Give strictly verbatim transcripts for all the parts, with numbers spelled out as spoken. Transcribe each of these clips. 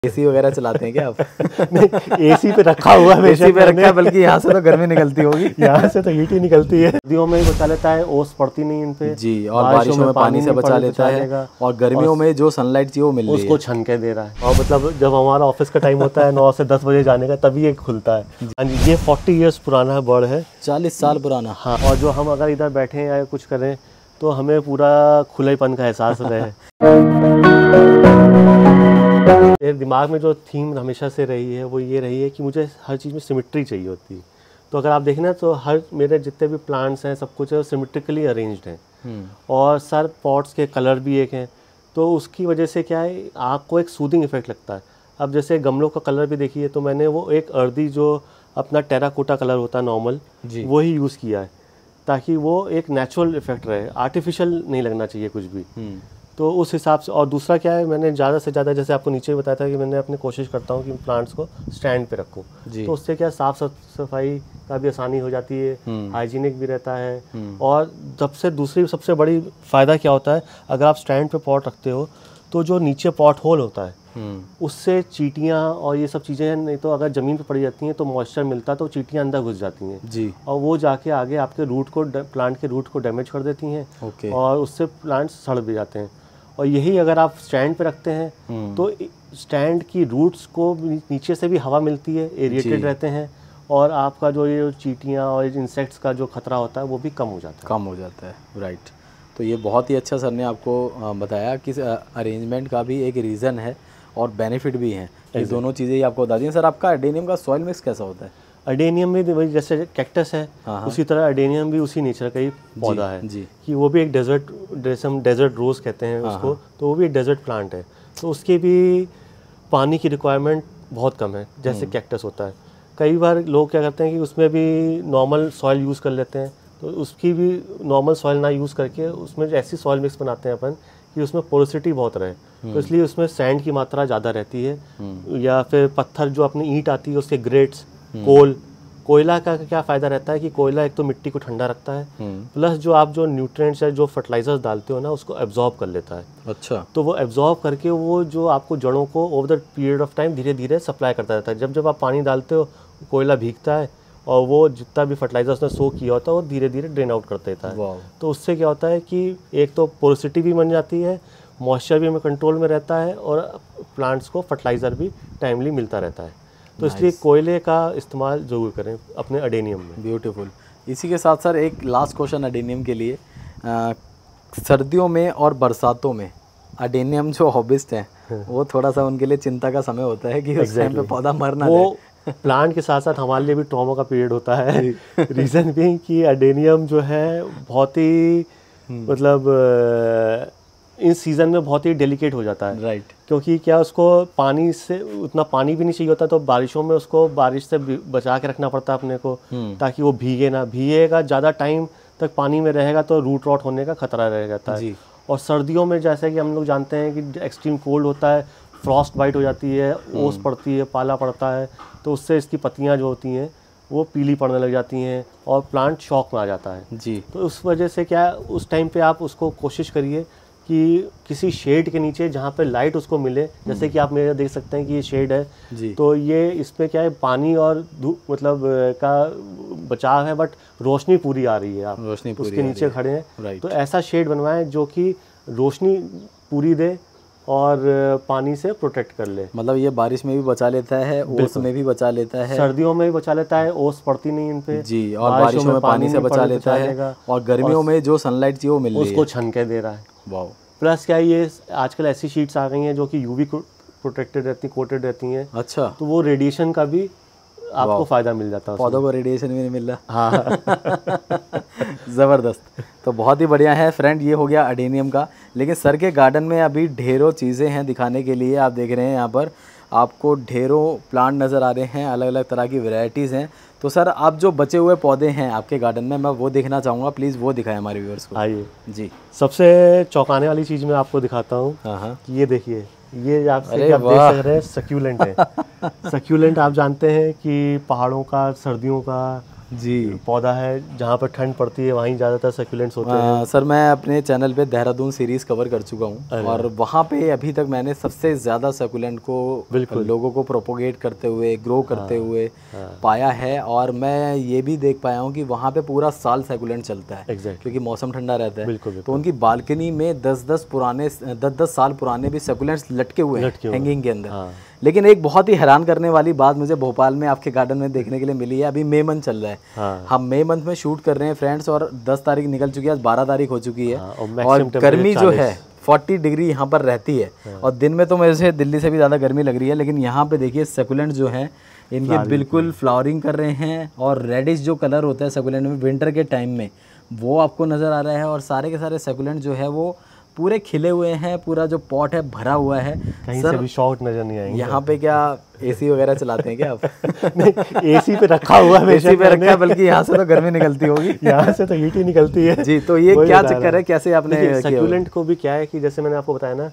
AC वगैरह चलाते हैं क्या आप? नहीं, एसी पे रखा हुआ है। एसी पे रखा है, बल्कि यहाँ से तो गर्मी निकलती होगी। यहाँ से तो हीट ही निकलती है। सर्दियों में बचा लेता है, ओस पड़ती नहीं इन पे जी, और बारिशों में पानी से बचा लेता है, और गर्मियों में जो सनलाइट चाहिए वो मिल रही है, उसको छन के दे रहा है। और मतलब जब हमारा ऑफिस का टाइम होता है नौ से दस बजे जाने का, तभी ये खुलता है। ये फोर्टी ईयर्स पुराना बर्ड है, चालीस साल पुराना। हाँ, और जो हम अगर इधर बैठे हैं या कुछ करें तो हमें पूरा खुलेपन का एहसास रहे। मेरे दिमाग में जो थीम हमेशा से रही है वो ये रही है कि मुझे हर चीज़ में सिमेट्री चाहिए होती है। तो अगर आप देखें ना तो हर मेरे जितने भी प्लांट्स हैं सब कुछ सिमेट्रिकली अरेंज्ड हैं, और सर पॉट्स के कलर भी एक हैं, तो उसकी वजह से क्या है आँख को एक सूदिंग इफेक्ट लगता है। अब जैसे गमलों का कलर भी देखिए तो मैंने वो एक अर्दी जो अपना टेराकोटा कलर होता है नॉर्मल, वही यूज़ किया है ताकि वो एक नेचुरल इफेक्ट रहे, आर्टिफिशियल नहीं लगना चाहिए कुछ भी। तो उस हिसाब से, और दूसरा क्या है मैंने ज़्यादा से ज़्यादा जैसे आपको नीचे बताया था कि मैंने अपनी कोशिश करता हूँ कि प्लांट्स को स्टैंड पे रखूँ, तो उससे क्या साफ़ सफाई का भी आसानी हो जाती है, हाइजीनिक भी रहता है। और सबसे दूसरी सबसे बड़ी फ़ायदा क्या होता है, अगर आप स्टैंड पे पॉट रखते हो तो जो नीचे पॉट होल होता है उससे चींटियाँ और ये सब चीज़ें, नहीं तो अगर ज़मीन पे पड़ी जाती हैं तो मॉइस्चर मिलता है तो चींटियाँ अंदर घुस जाती हैं जी, और वो जाके आगे आपके रूट को, प्लांट के रूट को डैमेज कर देती हैं। ओके। और उससे प्लांट्स सड़ भी जाते हैं। और यही अगर आप स्टैंड पे रखते हैं तो स्टैंड की रूट्स को नीचे से भी हवा मिलती है, एरिएटेड रहते हैं, और आपका जो ये चींटियाँ और इंसेक्ट्स का जो खतरा होता है वो भी कम हो जाता है कम हो जाता है राइट। तो ये बहुत ही अच्छा सर ने आपको बताया कि अरेंजमेंट का भी एक रीज़न है और बेनिफिट भी हैं, ये दोनों चीज़ें ही आपको बता दी। सर आपका अडेनियम का सॉइल मिक्स कैसा होता है? अडेनियम में वही जैसे कैक्टस है, हाँ, उसी तरह अडेनियम भी उसी नेचर का ही पौधा है जी, कि वो भी एक डेजर्ट, जैसे हम डेजर्ट रोज कहते हैं हाँ, उसको, तो वो भी एक डेजर्ट प्लांट है। तो उसके भी पानी की रिक्वायरमेंट बहुत कम है जैसे कैक्टस होता है। कई बार लोग क्या करते हैं कि उसमें भी नॉर्मल सॉइल यूज़ कर लेते हैं, तो उसकी भी नॉर्मल सॉइल ना यूज़ करके उसमें ऐसी सॉइल मिक्स बनाते हैं अपन कि उसमें पोरोसिटी बहुत रहे, तो इसलिए उसमें सैंड की मात्रा ज़्यादा रहती है, या फिर पत्थर जो अपनी ईंट आती है उसके ग्रेट्स, कोल, कोयला का क्या फ़ायदा रहता है कि कोयला एक तो मिट्टी को ठंडा रखता है, प्लस जो आप जो न्यूट्रिएंट्स है, जो फर्टिलाइजर्स डालते हो ना, उसको एब्जॉर्ब कर लेता है। अच्छा। तो वो एब्जॉर्ब करके वो जो आपको जड़ों को over the period of time धीरे धीरे सप्लाई करता रहता है। जब जब आप पानी डालते हो कोयला भीगता है और वो जितना भी फर्टिलाइजर उसने सो किया होता है वो धीरे धीरे ड्रेन आउट कर देता है। तो उससे क्या होता है कि एक तो पोरोसिटी भी बन जाती है, मॉइस्चर भी हमें कंट्रोल में रहता है, और प्लांट्स को फर्टिलाइज़र भी टाइमली मिलता रहता है। तो इसलिए कोयले का इस्तेमाल ज़रूर करें अपने अडेनियम में। ब्यूटीफुल। इसी के साथ सर एक लास्ट क्वेश्चन अडेनियम के लिए, आ, सर्दियों में और बरसातों में अडेनियम जो हॉबिस्ट हैं वो थोड़ा सा उनके लिए चिंता का समय होता है कि उस टाइम पे पौधा मर ना जाए। प्लांट के साथ साथ हमारे लिए भी ट्रॉमा का पीरियड होता है। रीज़न भी कि अडेनियम जो है बहुत ही मतलब इस सीज़न में बहुत ही डेलिकेट हो जाता है राइट, क्योंकि क्या उसको पानी से उतना पानी भी नहीं चाहिए होता, तो बारिशों में उसको बारिश से बचा के रखना पड़ता है अपने को, ताकि वो भीगे ना, भीगेगा ज़्यादा टाइम तक पानी में रहेगा तो रूट रॉट होने का खतरा रह जाता है। और सर्दियों में जैसे कि हम लोग जानते हैं कि एक्सट्रीम कोल्ड होता है, फ्रॉस्ट बाइट हो जाती है, ओस पड़ती है, पाला पड़ता है, तो उससे इसकी पत्तियाँ जो होती हैं वो पीली पड़ने लग जाती हैं और प्लांट शॉक में आ जाता है जी। तो उस वजह से क्या उस टाइम पे आप उसको कोशिश करिए कि किसी शेड के नीचे जहाँ पे लाइट उसको मिले, जैसे कि आप मेरे देख सकते हैं कि ये शेड है जी, तो ये इसमें क्या है पानी और धूप मतलब का बचाव है, बट रोशनी पूरी आ रही है, आप रोशनी उसके नीचे खड़े हैं, तो ऐसा शेड बनवाएं जो कि रोशनी पूरी दे और पानी से प्रोटेक्ट कर ले। मतलब ये बारिश में भी बचा लेता है, ओस में भी बचा लेता है, सर्दियों में भी बचा लेता है, ओस पड़ती नहीं इन पे जी, और बारिशों में पानी से बचा लेता है, और गर्मियों में जो सनलाइट चाहिए वो मिल रही है उसको छन के दे रहा है। वाह। प्लस क्या है ये आजकल ऐसी शीट्स आ गई हैं जो कि यूवी प्रोटेक्टेड रहती, कोटेड रहती हैं। अच्छा। तो वो रेडिएशन का भी आपको फ़ायदा मिल जाता है, पौधों को रेडिएशन भी नहीं मिल रहा। हाँ। ज़बरदस्त। तो बहुत ही बढ़िया है फ्रेंड, ये हो गया अडेनियम का। लेकिन सर के गार्डन में अभी ढेरों चीज़ें हैं दिखाने के लिए। आप देख रहे हैं यहाँ पर आपको ढेरों प्लांट नज़र आ रहे हैं, अलग अलग तरह की वैरायटीज़ हैं। तो सर आप जो बचे हुए पौधे हैं आपके गार्डन में, मैं वो देखना चाहूँगा, प्लीज़ वो दिखाएं हमारे व्यूअर्स को। आइए जी। सबसे चौंकाने वाली चीज़ मैं आपको दिखाता हूँ। हाँ, ये देखिए, ये आपसे आप देख सक रहे हैं सक्यूलेंट है। सक्यूलेंट आप जानते हैं कि पहाड़ों का, सर्दियों का जी पौधा है, जहाँ पर ठंड पड़ती है वहीं ज़्यादातर सक्यूलेंट्स होते हैं। सर मैं अपने चैनल पे देहरादून सीरीज़ कवर कर चुका हूँ और वहाँ पे अभी तक मैंने सबसे ज़्यादा सक्यूलेंट को लोगों को प्रोपोगेट करते हुए, ग्रो करते हाँ, हुए हाँ, पाया है। और मैं ये भी देख पाया हूँ कि वहाँ पे पूरा साल सक्यूलेंट चलता है exactly. क्योंकि मौसम ठंडा रहता है। बिल्कुल, बिल्कुल। तो उनकी बालकनी में दस दस पुराने दस दस साल पुराने भी सक्यूलेंट्स लटके हुए हैं हैंगिंग के अंदर। हाँ। लेकिन एक बहुत ही हैरान करने वाली बात मुझे भोपाल में आपके गार्डन में देखने के लिए मिली है। अभी मई मंथ चल रहा है। हाँ। हम मई मंथ में शूट कर रहे हैं फ्रेंड्स और दस तारीख निकल चुकी है, आज बारह तारीख हो चुकी है। हाँ, और, और गर्मी जो है चालीस डिग्री यहाँ पर रहती है। हाँ। और दिन में तो मुझे दिल्ली से भी ज़्यादा गर्मी लग रही है, लेकिन यहाँ पे देखिए सकुलेंट जो हैं इनके बिल्कुल फ्लावरिंग कर रहे हैं और रेडिश जो कलर होता है सकुलेंट में विंटर के टाइम में वो आपको नज़र आ रहा है। और सारे के सारे सकुलेंट जो है वो पूरे खिले हुए हैं, पूरा जो पॉट है भरा हुआ है। कहीं से भी शॉर्ट नजर नहीं आएंगे। यहाँ पे क्या एसी वगैरह चलाते हैं क्या आप? नहीं, एसी पे रखा हुआ है, एसी पे रखा है, बल्कि यहाँ से तो गर्मी निकलती होगी। यहाँ से तो हीट ही निकलती है जी। तो ये क्या चक्कर है, कैसे आपने सक्यूलेंट को भी क्या है कि जैसे मैंने आपको बताया ना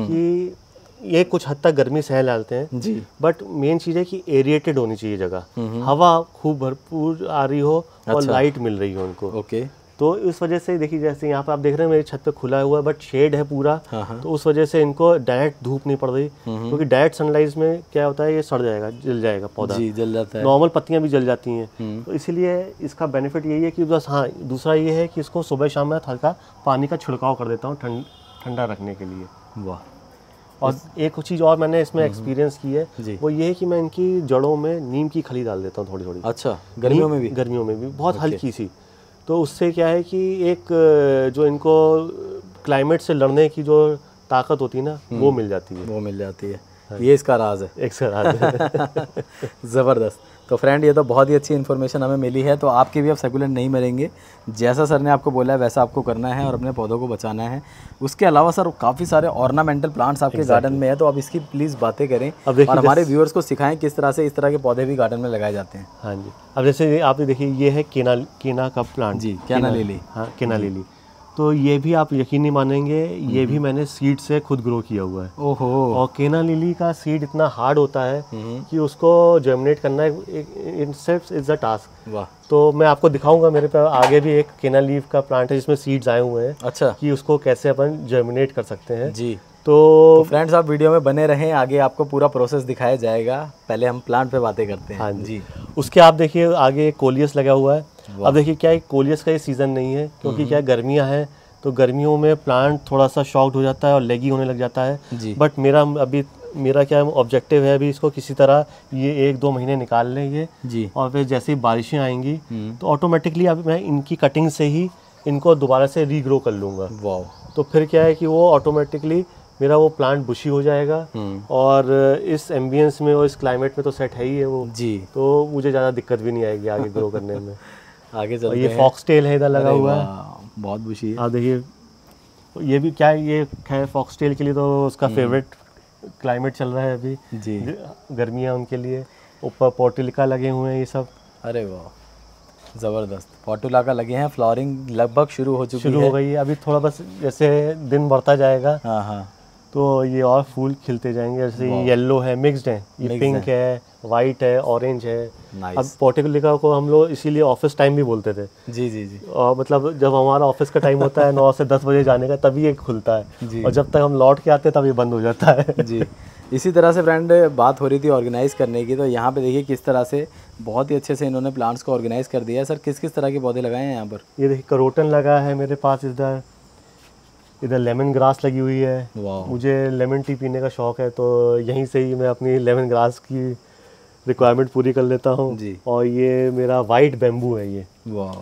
कि ये कुछ हद तक गर्मी सह डालते हैं जी, बट मेन चीज़ है कि एरिएटेड होनी चाहिए जगह, हवा खूब भरपूर आ रही हो और अच्छा। लाइट मिल रही हो उनको। ओके। तो इस वजह से देखिए जैसे यहाँ पे आप देख रहे हैं मेरी छत पे खुला हुआ है बट शेड है पूरा। हाँ। तो उस वजह से इनको डायरेक्ट धूप नहीं पड़ रही, क्योंकि डायरेक्ट सनलाइट में क्या होता है ये सड़ जाएगा, जल जाएगा पौधा जी, जल जाता है। नॉर्मल पत्तियां भी जल जाती हैं। तो इसीलिए इसका बेनिफिट यही है कि बस हाँ, दूसरा ये है कि इसको सुबह शाम में हल्का पानी का छिड़काव कर देता हूँ ठंड ठंडा रखने के लिए। वाह। और एक चीज़ और मैंने इसमें एक्सपीरियंस की है, वो ये है कि मैं इनकी जड़ों में नीम की खली डाल देता हूँ थोड़ी थोड़ी। अच्छा, गर्मियों में भी? गर्मियों में भी बहुत हल्की सी। तो उससे क्या है कि एक जो इनको क्लाइमेट से लड़ने की जो ताकत होती है ना वो मिल जाती है। वो मिल जाती है। हाँ। ये इसका राज है। इसका राज है। ज़बरदस्त। तो फ्रेंड ये तो बहुत ही अच्छी इन्फॉर्मेशन हमें मिली है। तो आपके भी अब सकुलेंट नहीं मरेंगे, जैसा सर ने आपको बोला है वैसा आपको करना है और अपने पौधों को बचाना है। उसके अलावा सर काफ़ी सारे ऑर्नामेंटल प्लांट्स आपके गार्डन में है, तो आप इसकी प्लीज़ बातें करें और हमारे व्यूअर्स को सिखाएं किस तरह से इस तरह के पौधे भी गार्डन में लगाए जाते हैं। हाँ जी। अब जैसे आपने देखिए ये है केना केना का प्लांट जी, केना लिली। हाँ, केना लिली। तो ये भी आप यकीन नहीं मानेंगे, ये भी मैंने सीड से खुद ग्रो किया हुआ है। ओहो। और केना लिली का सीड इतना हार्ड होता है कि उसको जर्मिनेट करना इटसेल्फ इज अ टास्क। वाह। तो मैं आपको दिखाऊंगा, मेरे पे आगे भी एक केना लीफ का प्लांट है जिसमें सीड्स आए हुए हैं। अच्छा। कि उसको कैसे अपन जर्मिनेट कर सकते हैं जी। तो, तो फ्रेंड्स आप वीडियो में बने रहें, आगे आपको पूरा प्रोसेस दिखाया जाएगा। पहले हम प्लांट पे बातें करते हैं। हाँ जी। उसके आप देखिए आगे कोलियस लगा हुआ है। अब देखिए क्या है, कोलियस का ये सीज़न नहीं है क्योंकि क्या गर्मियां हैं, तो गर्मियों में प्लांट थोड़ा सा शॉक्ड हो जाता है और लेगी होने लग जाता है जी। बट मेरा अभी मेरा क्या ऑब्जेक्टिव है अभी इसको किसी तरह ये एक दो महीने निकाल लेंगे जी। और फिर जैसे ही बारिशें आएंगी तो ऑटोमेटिकली अब मैं इनकी कटिंग से ही इनको दोबारा से रीग्रो कर लूँगा। वाह। तो फिर क्या है कि वो ऑटोमेटिकली मेरा वो प्लांट बुशी हो जाएगा और इस एम्बियंस में और इस क्लाइमेट में तो सेट है ही है वो जी। तो मुझे ज़्यादा दिक्कत भी नहीं आएगी आगे ग्रो करने में। आगे चलते हैं। ये फॉक्स टेल है इधर लगा हुआ है, बहुत बुशी है। हाँ देखिए ये भी क्या है, ये है फॉक्स टेल के लिए तो उसका फेवरेट क्लाइमेट चल रहा है अभी जी, गर्मियाँ उनके लिए। ऊपर पोर्टुलिका लगे हुए हैं ये सब। अरे वाह ज़बरदस्त, पोर्टुलिका लगे हैं। फ्लावरिंग लगभग शुरू हो चुकी शुरू है। हो गई है, अभी थोड़ा बस जैसे दिन बढ़ता जाएगा हाँ हाँ तो ये और फूल खिलते जाएंगे। जैसे येलो है, मिक्स्ड है, ये पिंक है, है वाइट है, ऑरेंज है। अब पोर्टुलिका को हम लोग इसीलिए ऑफिस टाइम भी बोलते थे जी जी जी। और मतलब जब हमारा ऑफिस का टाइम होता है नौ से दस बजे जाने का तभी ये खुलता है और जब तक हम लौट के आते हैं तब ये बंद हो जाता है जी। इसी तरह से फ्रेंड बात हो रही थी ऑर्गेनाइज़ करने की, तो यहाँ पे देखिए किस तरह से बहुत ही अच्छे से इन्होंने प्लांट्स को ऑर्गेनाइज़ कर दिया है। सर किस किस तरह के पौधे लगाए हैं यहाँ पर? ये देखिए करोटन लगा है मेरे पास, इधर इधर लेमन ग्रास लगी हुई है। मुझे लेमन टी पीने का शौक़ है तो यहीं से ही मैं अपनी लेमन ग्रास की रिक्वायरमेंट पूरी कर लेता हूँ जी। और ये मेरा वाइट बैम्बू है ये। वाह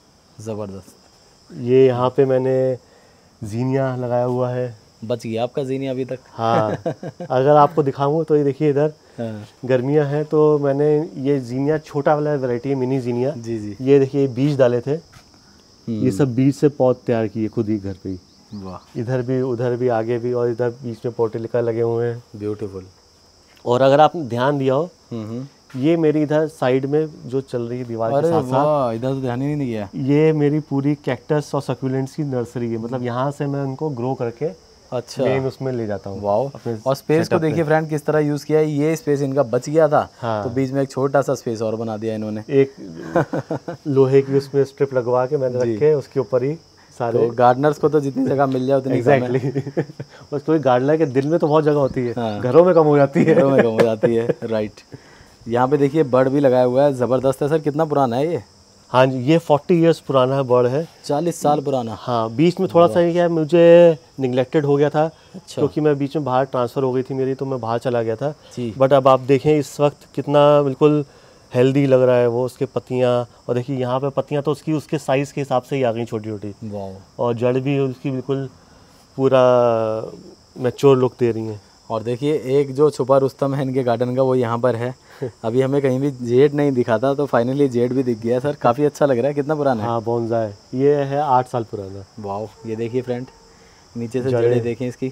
ज़बरदस्त। ये यहाँ पे मैंने जीनिया लगाया हुआ है। बच गया आपका जीनिया अभी तक? हाँ। अगर आपको दिखाऊँ तो ये देखिए इधर हाँ। गर्मियाँ हैं तो मैंने ये जीनिया छोटा वाला वैरायटी है, मिनी जीनिया जी जी। ये देखिए बीज डाले थे, ये सब बीज से पौध तैयार किए खुद ही घर पे ही। वाह। इधर भी उधर भी आगे भी और इधर बीच में पोर्टुलिका लगे हुए हैं। ब्यूटीफुल। और अगर आपने ध्यान दिया हो ये मेरी इधर साइड में जो चल रही है दीवार के साथ साथ, इधर तो ध्यान ही नहीं गया। ये मेरी पूरी कैक्टस और सक्यूलेंट्स की नर्सरी है। मतलब यहाँ से मैं उनको ग्रो करके अच्छा, मेन उसमें ले जाता हूँ। वाओ। और स्पेस को देखिए फ्रेंड किस तरह यूज़ किया है, ये स्पेस इनका बच गया था। हाँ। तो बीच में एक छोटा सा स्पेस और बना दिया इन्होंने, एक लोहे की उसमें स्ट्रिप लगवा के मैंने रखे, उसके ऊपर ही सारे। तो गार्डनर्स को तो जितनी जगह मिल जाए उतनी एग्जैक्टली बस कोई गार्डनर के दिल में तो बहुत जगह होती है। हाँ। घरों में कम हो जाती है। घरों में कम हो जाती है राइट। यहाँ पे देखिए बर्ड भी लगाया हुआ है, ज़बरदस्त है। सर कितना पुराना है ये? हाँ जी, ये चालीस इयर्स पुराना है बर्ड है। चालीस साल पुराना। हाँ, बीच में थोड़ा सा क्या है, मुझे निगलेक्टेड हो गया था। अच्छा। क्योंकि मैं बीच में बाहर ट्रांसफ़र हो गई थी मेरी, तो मैं बाहर चला गया था। बट अब आप देखें इस वक्त कितना बिल्कुल हेल्दी लग रहा है वो, उसके पत्तियाँ। और देखिए यहाँ पे पत्तियाँ तो उसकी उसके साइज़ के हिसाब से ही आ गई, छोटी छोटी। और जड़ भी उसकी बिल्कुल पूरा मैच्योर लुक दे रही हैं। और देखिए एक जो छुपा रुस्तम है इनके गार्डन का, वो यहाँ पर है। अभी हमें कहीं भी जेड नहीं दिखा था, तो फाइनली जेड भी दिख गया। सर काफ़ी अच्छा लग रहा है। कितना पुराना है? हाँ, बोनसाई ये है आठ साल पुराना। वाह, ये देखिए फ्रेंड, नीचे से जड़ें देखें इसकी,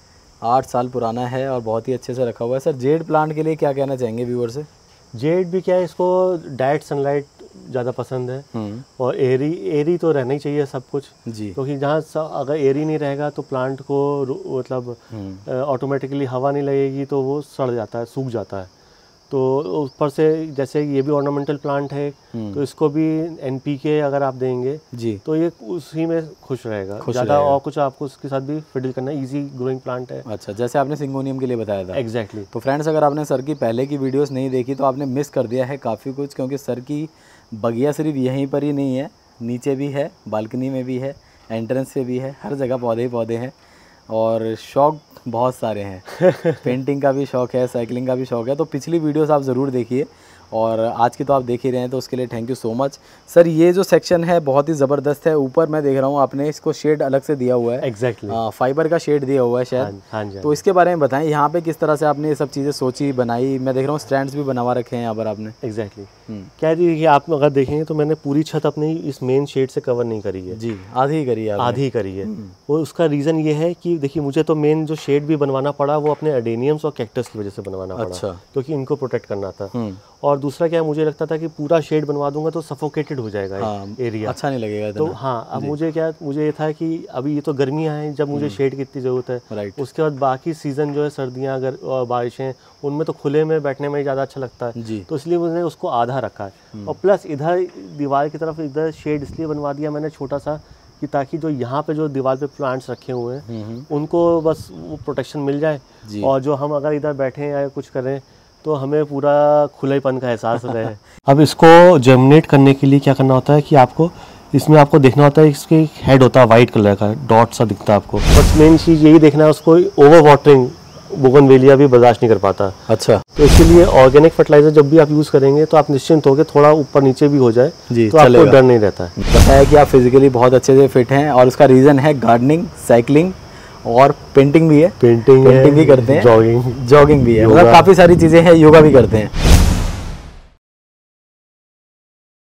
आठ साल पुराना है और बहुत ही अच्छे से रखा हुआ है। सर जेड प्लांट के लिए क्या कहना चाहेंगे व्यूअर से? जेड भी क्या है, इसको डायरेक्ट सनलाइट ज़्यादा पसंद है। और एरी एरी तो रहना ही चाहिए सब कुछ जी, क्योंकि जहाँ अगर एरी नहीं रहेगा तो प्लांट को मतलब ऑटोमेटिकली हवा नहीं लगेगी तो वो सड़ जाता है, सूख जाता है। तो ऊपर से जैसे ये भी ऑर्नामेंटल प्लांट है, तो इसको भी एनपीके अगर आप देंगे जी, तो ये उसी में खुश रहेगा ज़्यादा। और कुछ आपको उसके साथ भी फिडल करना, इजी ग्रोइंग प्लांट है। अच्छा, जैसे आपने सिंगोनियम के लिए बताया था। Exactly exactly. तो फ्रेंड्स, अगर आपने सर की पहले की वीडियोस नहीं देखी तो आपने मिस कर दिया है काफ़ी कुछ, क्योंकि सर की बगिया सिर्फ यहीं पर ही नहीं है, नीचे भी है, बालकनी में भी है, एंट्रेंस पे भी है, हर जगह पौधे ही पौधे हैं। और शौक बहुत सारे हैं पेंटिंग का भी शौक़ है, साइकिलिंग का भी शौक़ है। तो पिछली वीडियोस आप ज़रूर देखिए, और आज की तो आप देख ही रहे हैं, तो उसके लिए thank you so much. Sir ये जो सेक्शन है बहुत ही ज़बरदस्त है। ऊपर मैं देख रहा हूँ आपने इसको शेड अलग से दिया हुआ है। Exactly exactly. फाइबर का शेड दिया हुआ है शायद। हाँ जी। तो इसके बारे में बताएं, यहाँ पे किस तरह से आपने ये सब चीज़ें सोची, बनाई? मैं देख रहा हूँ स्टैंड्स भी बनवा रखे हैं यहाँ पर आपने। Exactly exactly. क्या है कि आप अगर देखेंगे तो मैंने पूरी छत अपनी इस मेन शेड से कवर नहीं करी है जी, आधी ही करी है। आधी ही करी है। वो उसका रीज़न ये है कि देखिए मुझे तो मेन जो शेड भी बनवाना पड़ा वो अपने एडेनियम्स और कैक्टस की वजह से बनवाना पड़ा। अच्छा। क्योंकि इनको प्रोटेक्ट करना था। और दूसरा क्या, मुझे लगता था कि पूरा शेड बनवा दूंगा तो सफोकेटेड हो जाएगा हाँ, एरिया, अच्छा नहीं लगेगा इतना। तो हाँ, अब मुझे क्या, मुझे ये था कि अभी ये तो गर्मियाँ हैं जब मुझे शेड की इतनी ज़रूरत है। राइट। उसके बाद बाकी सीज़न जो है, सर्दियाँ अगर और बारिशें, उनमें तो खुले में बैठने में ज़्यादा अच्छा लगता है जी। तो इसलिए मैंने उसको आधा रखा है। और प्लस इधर दीवार की तरफ इधर शेड इसलिए बनवा दिया मैंने छोटा सा, कि ताकि जो यहाँ पे जो दीवार पे प्लांट्स रखे हुए हैं उनको बस वो प्रोटेक्शन मिल जाए। और जो हम अगर इधर बैठे या कुछ करें तो हमें पूरा खुलेपन का एहसास रहे। अब इसको जर्मिनेट करने के लिए क्या करना होता है कि आपको इसमें आपको देखना होता है, इसके हेड होता है वाइट कलर का, डॉट सा दिखता है आपको। बस मेन चीज़ यही देखना है, उसको ओवर वाटरिंग बोगनवेलिया भी बर्दाश्त नहीं कर पाता। अच्छा। तो इसीलिए ऑर्गेनिक फर्टिलाइजर जब भी आप यूज़ करेंगे तो आप निश्चिंत होकर थोड़ा ऊपर नीचे भी हो जाए जी, तो आपको डर नहीं रहता है। पता है कि आप फिजिकली बहुत अच्छे से फिट हैं, और उसका रीज़न है गार्डनिंग, साइकिलिंग और पेंटिंग भी है। पेंटिंग पेंटिंग भी करते हैं, जॉगिंग जॉगिंग भी है, मतलब काफ़ी सारी चीज़ें हैं, योगा भी करते हैं।